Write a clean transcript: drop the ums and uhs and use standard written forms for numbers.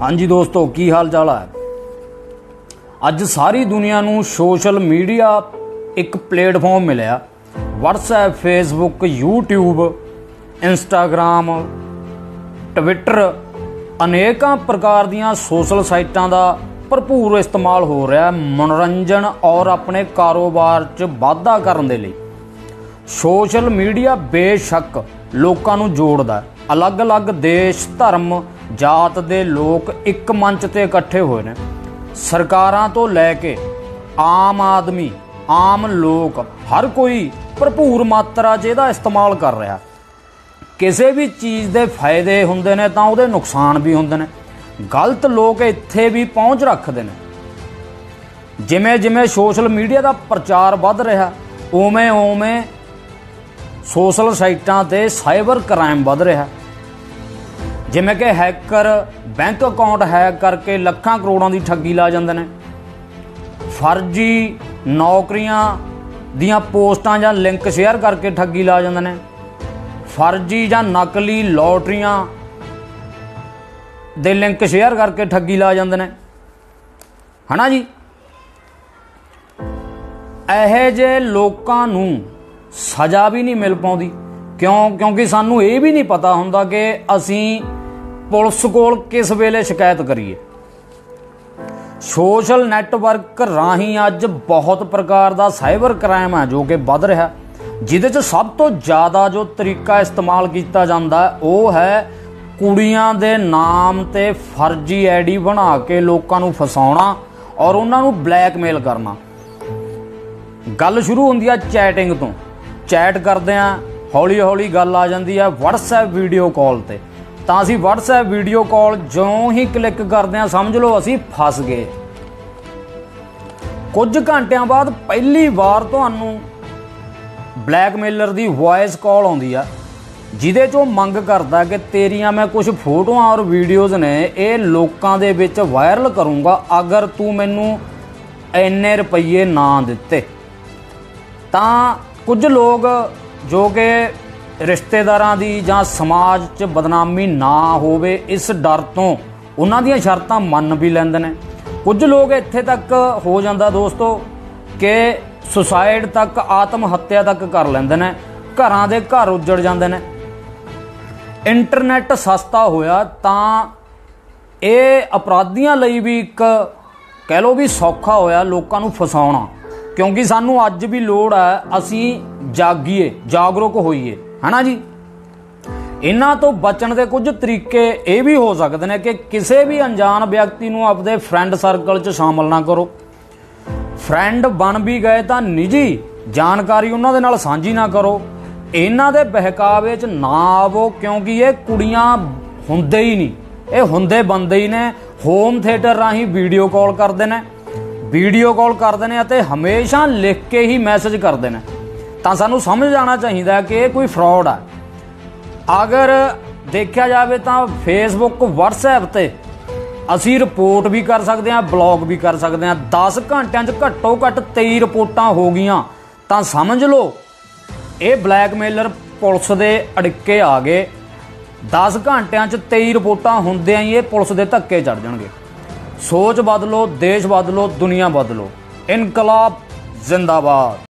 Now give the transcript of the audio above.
हाँ जी दोस्तों, की हाल चाल है। अज सारी दुनिया नू सोशल मीडिया एक प्लेटफॉर्म मिलिया। WhatsApp, Facebook, YouTube, Instagram, Twitter, अनेकों प्रकार दियां सोशल साइटां दा भरपूर इस्तेमाल हो रहा है मनोरंजन और अपने कारोबार च वाधा करने दे लई। सोशल मीडिया बेशक लोकां नू जोड़दा है। अलग अलग देश, धर्म, जात दे लोग एक मंच ते इकट्ठे होए ने। सरकारां तो लैके आम आदमी, आम लोग, हर कोई भरपूर मात्रा च इहदा इस्तेमाल कर रहा। किसी भी चीज़ दे फायदे हुंदे ने तां उहदे नुकसान भी हुंदे ने। गलत लोग इत्थे भी पहुँच रखते हैं। जिमें जिमें सोशल मीडिया का प्रचार वध रहा, उवें उवें सोशल साइटां ते साइबर क्राइम वध रहा। जिमें कि हैकर बैंक अकाउंट हैक करके लखां करोड़ों की ठगी ला जांदे ने। फर्जी नौकरियां दियां पोस्टां जां लिंक शेयर करके ठगी ला जांदे ने। फर्जी जां नकली लॉटरियां दे लिंक शेयर करके ठगी ला जांदे ने, है ना जी। इहे जे लोकां नूं सज़ा भी नहीं मिल पाउंदी। क्योंकि सानू ये भी नहीं पता हुंदा कि असीं पुलिस कोल किस वेले शिकायत करिए। सोशल नैटवर्क राही अज बहुत प्रकार का साइबर क्राइम है जो कि वध रहा, जिहदे च सब तो ज़्यादा जो तरीका इस्तेमाल किया जाता है वह है कुड़ियां दे नाम ते फर्जी आईडी बना के लोगों नूं फसाउणा और उन्हां नूं ब्लैकमेल करना। गल शुरू हुंदी है चैटिंग तो। चैट करदिआं हौली हौली गल आ जाती है व्हाट्सएप वीडियो कॉल ते। तां असीं व्हाट्सएप वीडियो कॉल ज्यों ही क्लिक करदे हां समझ लो असीं फस गए। कुछ घंटिਆਂ बाद पहली बार तुहानूं ब्लैकमेलर दी वॉइस कॉल आउंदी आ, जिहदे चों मंग करदा कि तेरियां मैं कुछ फोटोआं और वीडियोज़ ने ये लोकां दे विच वायरल करूँगा अगर तू मैनूं इन्ने रुपये ना दिते। तां कुछ लोग जो कि रिश्तेदारां दी जां समाज च बदनामी ना होवे इस डर तो उन्हां दियां शर्तां मन भी लैंदे ने। कुछ लोग इत्थे तक हो जांदा दोस्तों कि सुसाइड तक, आत्म हत्या तक कर लैंदे ने। घरां दे घर उजड़ जांदे ने। इंटरनेट सस्ता होया तां ये अपराधियां लई भी एक कह लो भी सौखा होया लोकां नूं फसाउणा। क्योंकि सानू अज भी लोड़ है असीं जागीए, जागरूक होईए, है ना जी। इन्हां तो बचण दे कुछ तरीके ये भी हो सकते हैं कि किसी भी अनजान व्यक्ति नूं अपने फ्रेंड सर्कल च शामिल ना करो। फ्रेंड बन भी गए तो निजी जानकारी उन्हां दे नाल सांझी ना करो। इन्हां दे बहकावे च ना आवो क्योंकि ये कुड़ियां हुंदे ही नहीं, ये हुंदे बंदे ही ने। होम थिएटर राही वीडियो कॉल करते हैं, वीडियो कॉल करते हैं ते हमेशा लिख के ही मैसेज करते हैं। तो सानू समझ आना चाहिए कि ये कोई फ्रॉड है। अगर देखा जाए तो फेसबुक, व्हाट्सएप ते असी रिपोर्ट भी कर सकते हैं, ब्लॉक भी कर सकते हैं। 10 घंटिਆਂ घट्टो घट्ट 23 रिपोर्टां हो गई तो समझ लो ये ब्लैकमेलर पुलिस दे अड़िके आ गए। 10 घंटिਆਂ 23 रिपोर्टां हुंदिआं ही ये पुलिस दे धक्के चढ़ जाणगे। सोच बदलो, देश बदलो, दुनिया बदलो। इनकलाब जिंदाबाद।